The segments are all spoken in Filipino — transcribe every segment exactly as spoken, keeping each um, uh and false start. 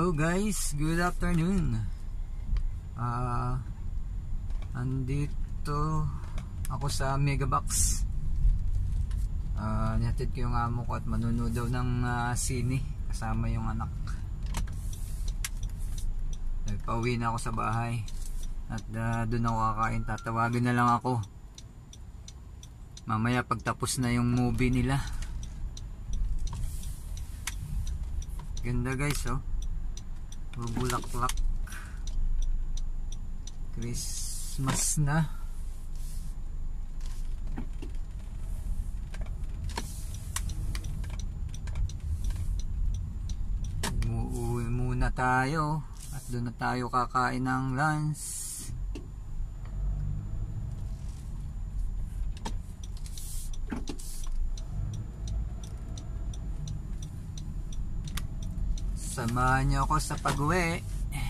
Hello guys, good afternoon. Ah, uh, andito ako sa Megabox. Ah, uh, nihatid ko yung amo ko at manunood daw ng uh, sine kasama yung anak. Pauwi na ako sa bahay at uh, doon ako kakain. Tatawagin na lang ako mamaya pagtapos na yung movie nila. Ganda guys, oh. Bubulaklak. Christmas na. Uuwi muna tayo at doon na tayo kakain ng lunch. Samahan niyo ako sa pag-uwi.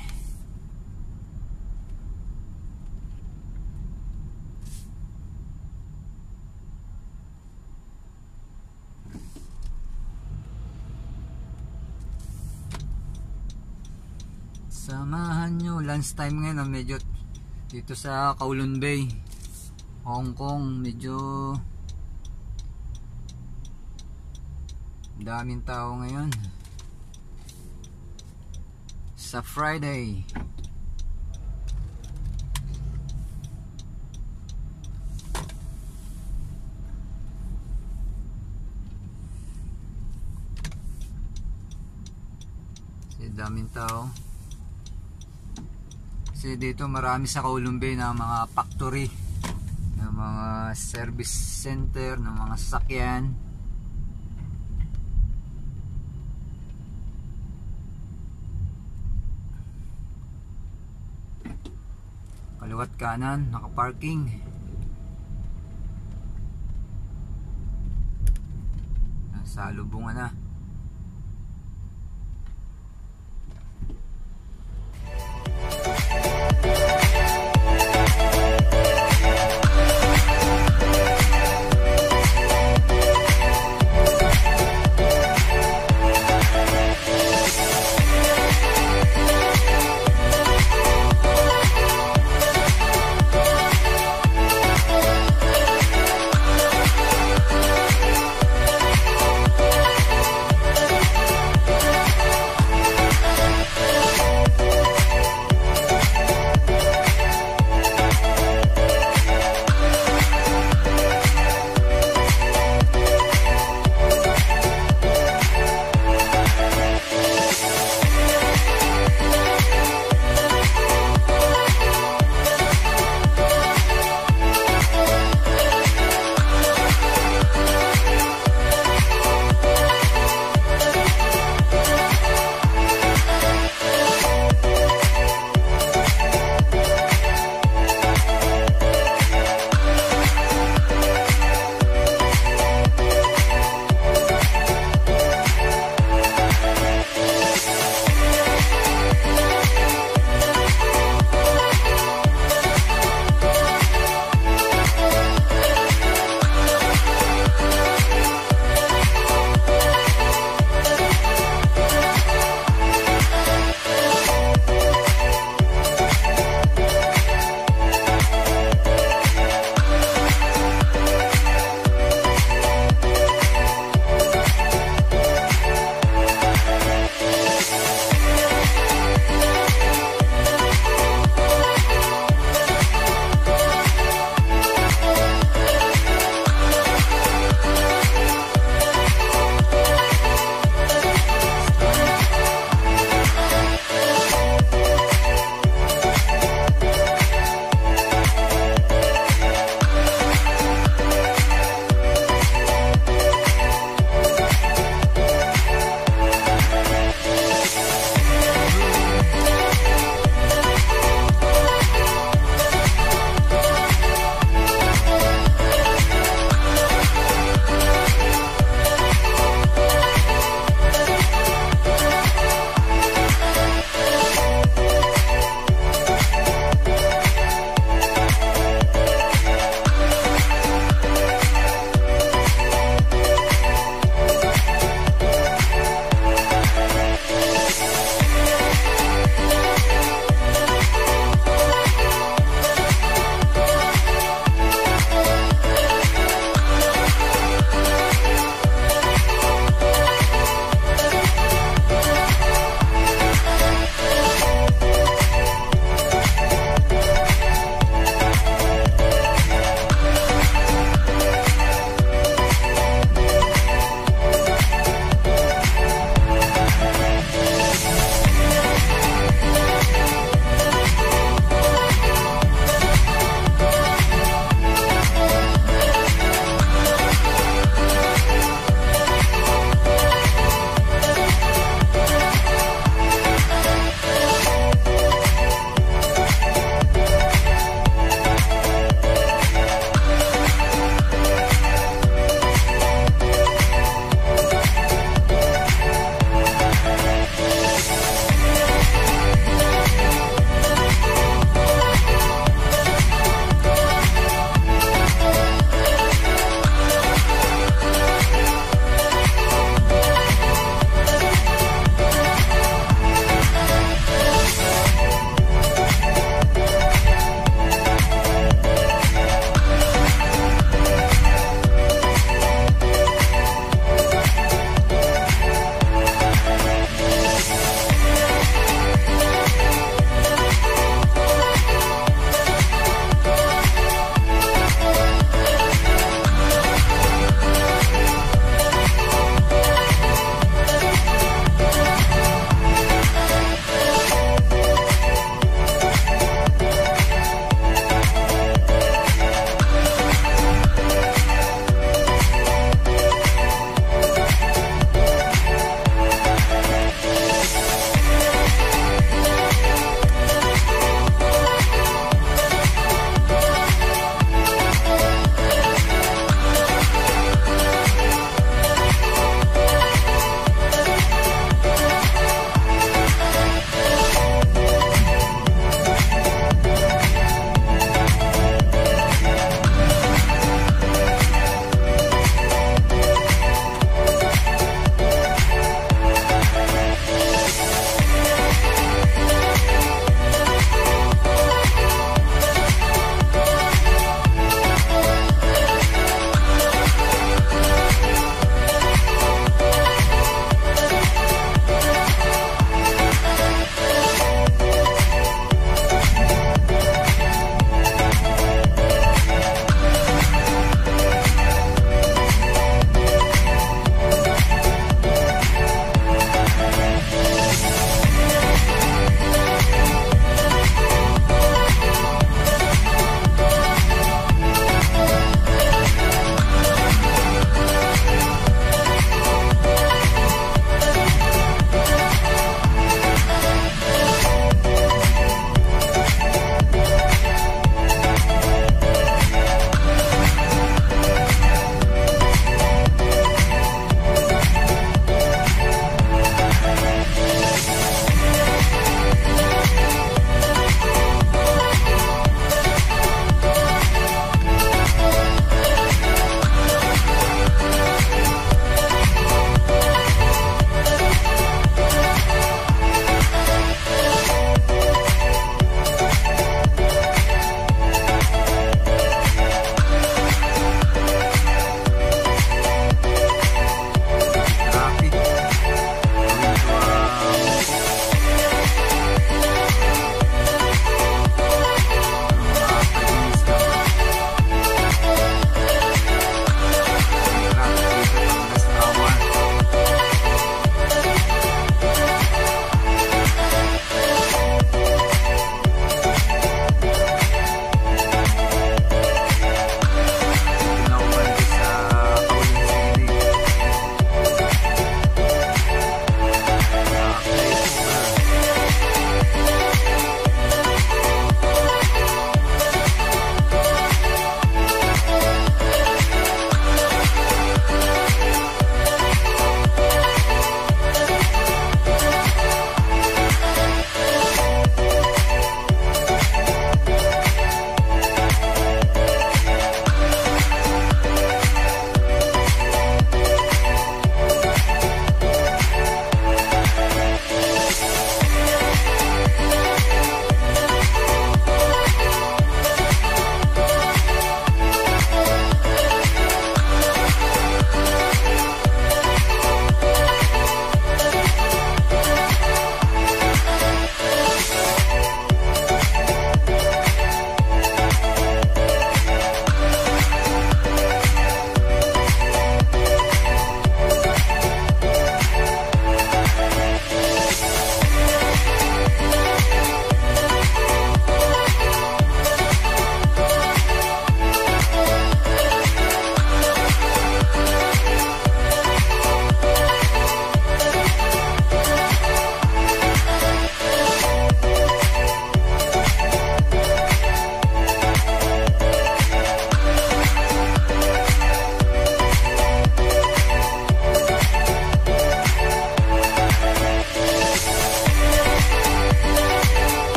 Samahan niyo. Lunch time ngayon, medyo dito sa Kowloon Bay, Hong Kong, medyo daming tao ngayon sa Friday. Kasi daming tao. Kasi dito marami sa Kowloon Bay na mga factory, na mga service center, na mga sasakyan. Kaliwat kanan, nakaparking. Nasa lubungan na.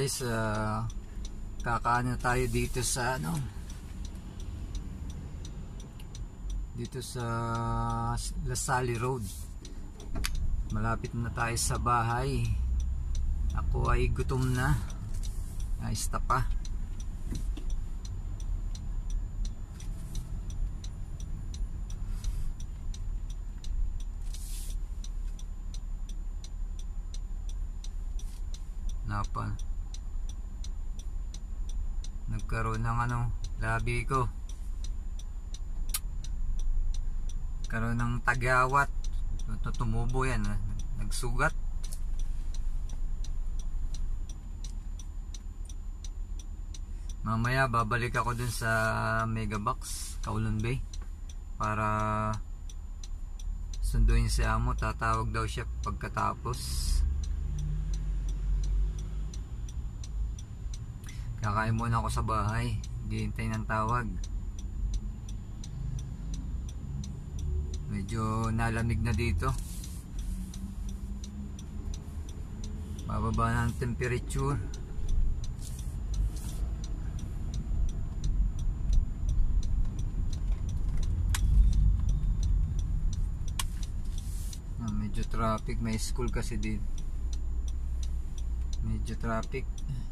guys, uh, kakaano tayo dito sa ano, dito sa Lasali Road. Malapit na tayo sa bahay. Ako ay gutom na. Ayos ta pa. Napa nagkaroon ng ano, labi ko karoon ng tagawat, tumubo yan, nagsugat. Mamaya babalik ako dun sa Megabox Kowloon Bay para sunduin si amo. Tatawag daw siya pagkatapos. Kakain muna ako sa bahay, hihintay ng tawag. Medyo nalamig na dito, bababa na ang temperature. Ah, medyo traffic, may school kasi din. Medyo traffic.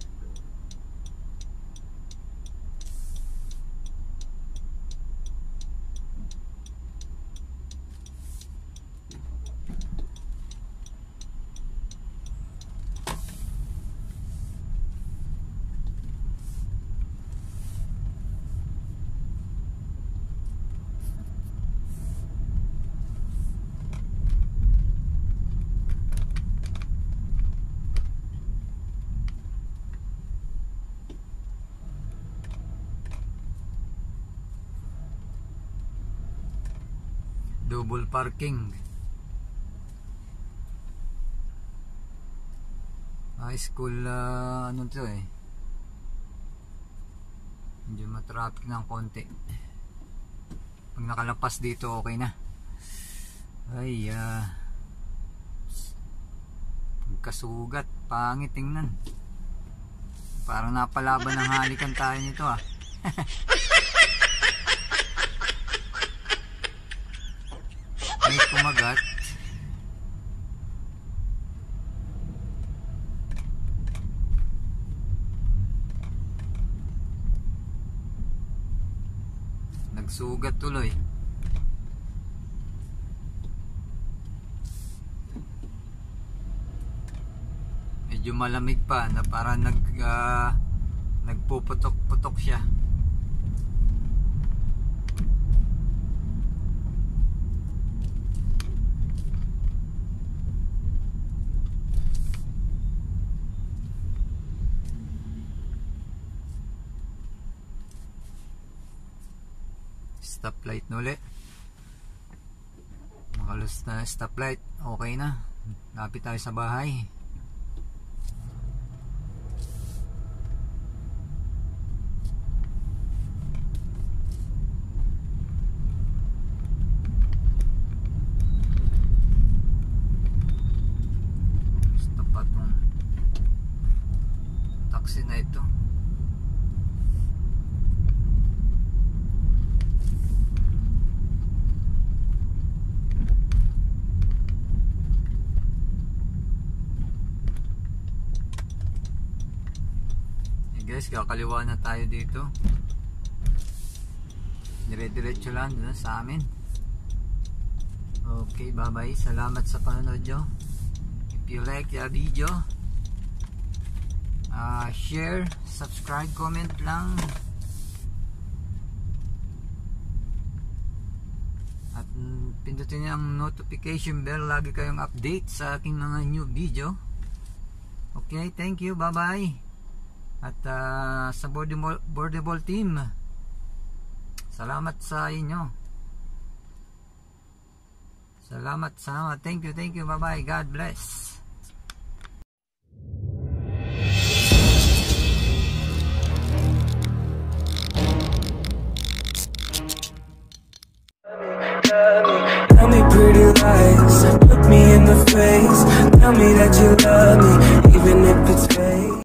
Double parking. High school, uh, ano to eh, medyo matraffic ng konti. Pag nakalampas dito okay na. Ay, uh, pagkasugat, pangit tingnan. Parang napalaban ng halikan tayo nito ah. May kumagat. Nagsugat tuloy. Medyo malamig pa na parang nag uh, nagpuputok-putok siya. Stoplight na ulit. Makalos na stoplight. Okay na. Lapit tayo sa bahay. Stop pa itong taxi na ito. Guys, kakaliwa na tayo dito. Dire-diretso lang dun sa amin. Okay, bye bye. Salamat sa panonood nyo. If you like the video, uh, share, subscribe, comment lang. At pindutin nyo ang notification bell. Lagi kayong update sa aking mga new video. Okay, thank you. Bye bye. At uh, sa border ball team, salamat sa inyo. Salamat, salamat. Thank you, thank you. Bye bye. God bless.